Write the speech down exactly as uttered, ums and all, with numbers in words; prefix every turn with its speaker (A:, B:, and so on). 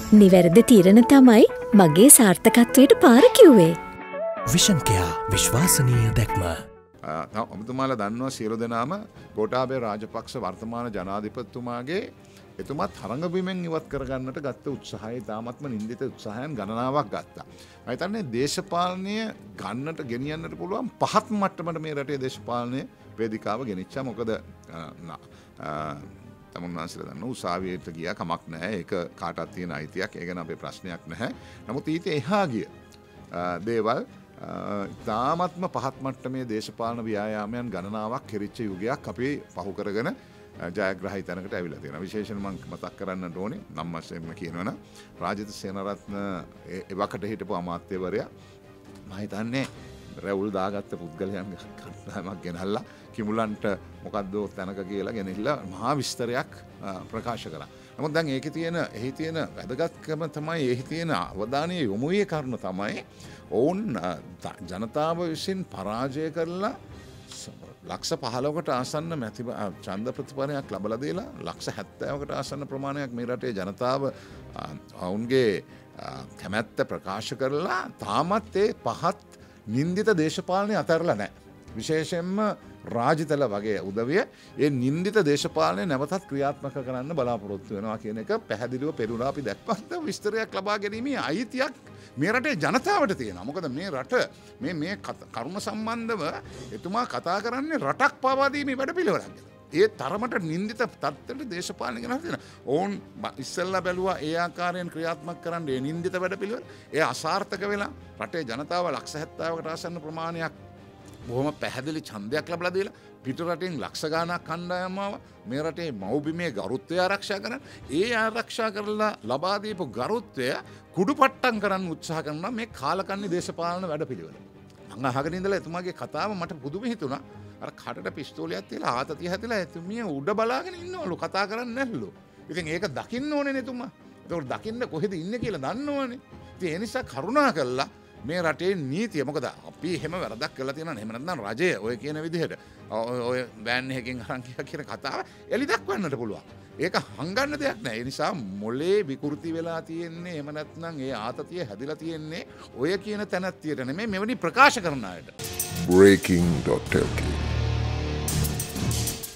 A: නිවැරදි තීරණ තමයි මගේ සාර්ථකත්වයට පාර කිව්වේ.
B: විෂන් කෙයා විශ්වාසනීය දැක්ම.
C: ඔබතුමාලා දන්නවා සියලු දෙනාම ගෝඨාභය රාජපක්ෂ වර්තමාන ජනාධිපතිතුමාගේ එතුමා තරඟබිමෙන් ඉවත් කරගන්නට ගත්ත උත්සාහය තාමත්ම නින්දිත උත්සාහයන් ගණනාවක් ගත්තා. මම හිතන්නේ දේශපාලනය ගන්නට ගෙනියන්නට පුළුවන් පහත් මට්ටමට මේ රටේ දේශපාලනය වේදිකාව ගෙනිච්චා. මොකද තමුන්වහන්සේලා දන්න උසාවියට ගියා කමක් නැහැ. ඒක කාටවත් තියෙන අයිතියක්. ඒ ගැන අපේ ප්‍රශ්නයක් නැහැ. නමුත් ඊට එහා ගිය දේවල් තාමත්ම පහත් මට්ටමේ දේශපාලන ව්‍යායාමයන් ගණනාවක් කෙරිච්ච යුගයක් අපි පහු කරගෙන ජයග්‍රහී තැනකට ඇවිල්ලා තියෙනවා. විශේෂයෙන් මම මතක් කරන්න ඕනේ නම් වශයෙන්ම කියනවනම් රාජිත සේනාරත්න එවකට හිටපු අමාත්‍යවරයා මම හිතන්නේ රැවුල් දාගත්ත පුද්ගලයන් කණ්ඩායමක් ගෙනල්ලා කිමුලන්ට මොකද්ද තැනක කියලා ගෙනහිල්ලා මහා විස්තරයක් ප්‍රකාශ කරා. නමුත් දැන් ඒකේ තියෙන එහි තියෙන වැදගත්කම තමයි එහි තියෙන අවධානය යොමු වූ කාරණා තමයි ඔවුන් ජනතාව විසින් පරාජය කරලා ලක්ෂ පහළොවකට ආසන්න මැති ඡන්ද ප්‍රතිඵලයක් ලබලා දීලා ලක්ෂ හැත්තෑවකට ආසන්න ප්‍රමාණයක් මේ රටේ ජනතාව ඔවුන්ගේ කැමැත්ත ප්‍රකාශ කරලා තාමත් ඒ පහත් නින්දිත දේශපාලනය අතහැරලා නැහැ. විශේෂයෙන්ම රාජිතල වගේ උදවිය ඒ නින්දිත දේශපාලනය නැවතත් ක්‍රියාත්මක කරන්න බලාපොරොත්තු වෙනවා කියන එක පැහැදිලිව පෙරුණා. අපි දැක්පත් විස්තරයක් ලබා ගැනීමේ අයිතියක් මේ රටේ ජනතාවට තියෙනවා. මොකද මේ රට මේ මේ කරුණ සම්බන්ධව එතුමා කතා කරන්නේ රටක් පාවා දීමේ වැඩපිළිවෙලක් ගැන. ඒ තරමට නින්දිත තත්ත්වයට දේශපාලනය ගෙනල්ලා තියෙනවා. ඕන් ඉස්සෙල්ලා බැලුවා ඒ ආකාරයෙන් ක්‍රියාත්මක කරන්න ඒ නින්දිත වැඩපිළිවෙල. ඒ අසාර්ථක වෙලා රටේ ජනතාව ලක්ෂ හැත්තෑවකට ආසන්න ප්‍රමාණයක් බොහොම පැහැදිලි ඡන්දයක් ලැබලා දීලා පිට රටින් ලක්ෂ ගාණක් කණ්ඩායම් ආවා මේ රටේ මව්බිමේ ගරුත්වය ආරක්ෂා කරන්න. ඒ ආරක්ෂා කරලා ලබා දීපු ගරුත්වය කුඩුපට්ටම් කරන්න උත්සාහ කරනවා මේ කාලකන්ණි දේශපාලන වැඩපිළිවෙල. මම අහගෙන ඉඳලා එතුමාගේ කතාව මට පුදුම හිතුණා. අර කටට පිස්තෝලයක් තියලා ආතතිය හැදලා එතුමිය උඩ බලාගෙන ඉන්නවලු කතා කරන්නේ නැල්ලු. ඉතින් ඒක දකින්න ඕනේ නේ එතුමා. ඒක දකින්න කොහෙද ඉන්නේ කියලා දන්නවනේ. ඉතින් ඒ නිසා කරුණා කළා මේ රටේ නීතිය මොකද අපි එහෙම වැරදක් කරලා තියෙනවා නේ. එහෙම නැත්නම් රජය ඔය කියන විදිහට ඔය වෑන් එකකින් අරන් ගියා කියන කතාව එලි දක්වන්නට පුළුවන්. ඒක හංගන්න දෙයක් නෑ. ඒ නිසා මොලේ විකෘති වෙලා තියෙන්නේ එහෙම නැත්නම් ඒ ආතතිය හැදිලා තියෙන්නේ ඔය කියන තැනත්තියට නෙමෙයි මෙවැනි ප්‍රකාශ කරන අයට.
D: breaking dot l k